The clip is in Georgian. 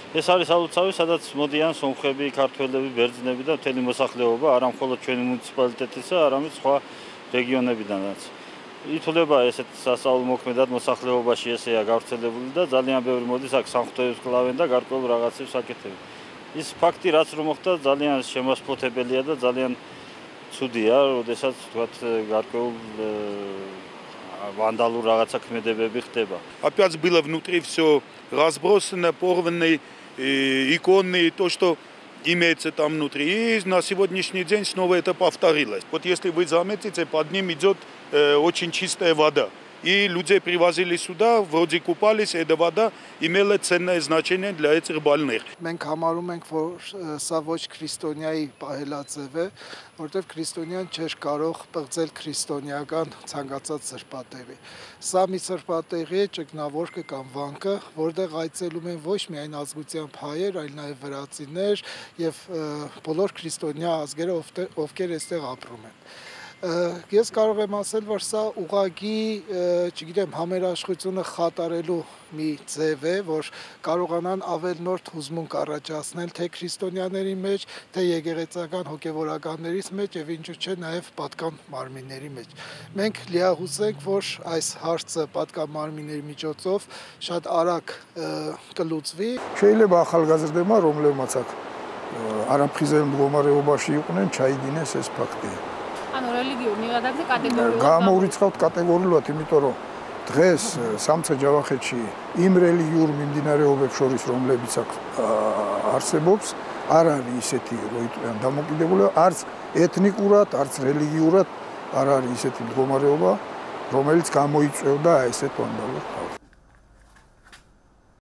ეს არის ალუცავი, სადაც მოდიან სომხები, ქართველები, ბერძნები და მთელი მოსახლეობა, არა მხოლოდ ჩვენი მუნიციპალიტეტისა, არამედ სხვა რეგიონებიდანაც. ითვლება ესეთ სასწავლო-მოქმედად მოსახლეობაში ესეა გავრცელებული და ძალიან ბევრი მოდის აქ სამღვდელოს კლავენ და გარკვეულ რაღაცებს აკეთებენ. ის ფაქტი, რაც რომ მოხდა, ძალიან შემასფოთებელია და ძალიან ცუდია, როდესაც თქვათ გარკვეულ вандалურ რაღაცა ქმედებები ხდება. Опять было внутри все разбросано, порваны иконы, то, что имеется там внутри. И на сегодняшний день снова это повторилось. Вот если вы заметите, под ним идет очень чистая вода. И людей привозили сюда, вроде купались, эта вода имела ценное значение для этих больных. Մենք համարում ենք, որ սա ոչ քրիստոնյայի պահելաձև է, որտեղ քրիստոնյան չէր կարող պղծել քրիստոնեական ցանկացած սրբատեղի։ Սա մի սրբատեղի է ճգնավորքը կամ վանքը, որտեղ այցելում են ոչ միայն ազգությամբ հայեր, այլ նաև վրացիներ եւ բոլոր քրիստոնյա ազգերը, ովքեր այստեղ ապրում են։ Ես կարող եմ ասել, որ սա ուղղակի, չգիտեմ, համերաշխությունը խաթարելու մի ձև է, որ կարողանան ավելնորդ հուզմունք առաջացնել թե քրիստոնյաների մեջ, թե եկեղեցական հոգևորականներից մեջ եւ ինչու՞ չէ նաեւ պատկան մարմինների մեջ։ Մենք լիահուս ենք, որ այս հարցը պատկան մարմինների միջոցով շատ արագ կլուծվի։ შეიძლება ახალგაზრდებმა, რომლებმაც არაფხიზელ მდგომარეობაში იყვნენ, ჩაიდინეს ეს ფაქტი. ანუ რელიგიურ ნიღადაგზე კატეგორიულად გამოურიცხავთ კატეგორიულად, იმიტომ რომ დღეს სამცხე ჯავახეთში იმ რელიგიურ მიმდინარეობებს შორის, რომლებიც აქ არსებობს, არ არის ისეთი, რომ იტყვიან დამოკიდებული, არც ეთნიკურად, არც რელიგიურად არ არის ისეთი მდგომარეობა, რომელიც გამოიწვევდა ესეთ ვანდალურ თავს.